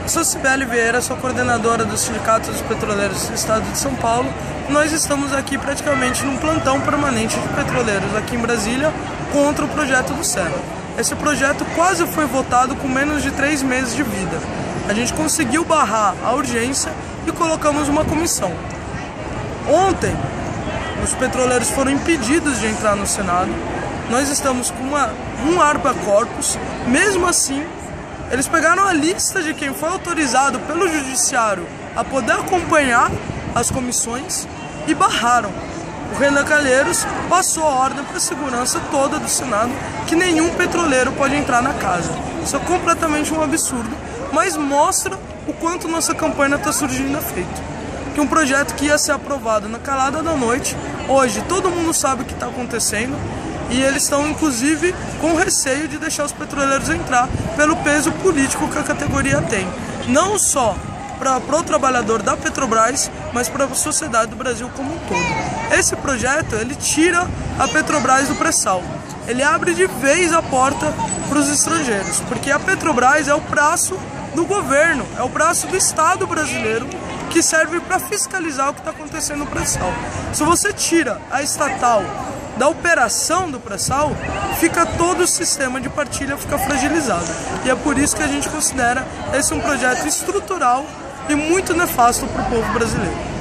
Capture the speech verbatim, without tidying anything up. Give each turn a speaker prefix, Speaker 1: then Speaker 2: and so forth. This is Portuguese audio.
Speaker 1: Sou Cibele Vieira, sou coordenadora do Sindicato dos Petroleiros do Estado de São Paulo. Nós estamos aqui praticamente num plantão permanente de petroleiros aqui em Brasília contra o projeto do Serra. Esse projeto quase foi votado com menos de três meses de vida. A gente conseguiu barrar a urgência e colocamos uma comissão. Ontem, os petroleiros foram impedidos de entrar no Senado. Nós estamos com uma, um habeas corpus. Mesmo assim, eles pegaram a lista de quem foi autorizado pelo judiciário a poder acompanhar as comissões e barraram. O Renan Calheiros passou a ordem para a segurança toda do Senado que nenhum petroleiro pode entrar na casa. Isso é completamente um absurdo, mas mostra o quanto nossa campanha está surgindo a efeito. Que um projeto que ia ser aprovado na calada da noite, hoje todo mundo sabe o que está acontecendo e eles estão inclusive com receio de deixar os petroleiros entrar pelo peso político que a categoria tem. Não só para o trabalhador da Petrobras, mas para a sociedade do Brasil como um todo. Esse projeto, ele tira a Petrobras do pré-sal. Ele abre de vez a porta para os estrangeiros, porque a Petrobras é o braço do governo, é o braço do Estado brasileiro que serve para fiscalizar o que está acontecendo no pré-sal. Se você tira a estatal da operação do pré-sal, fica todo o sistema de partilha fica fragilizado. E é por isso que a gente considera esse um projeto estrutural e muito nefasto para o povo brasileiro.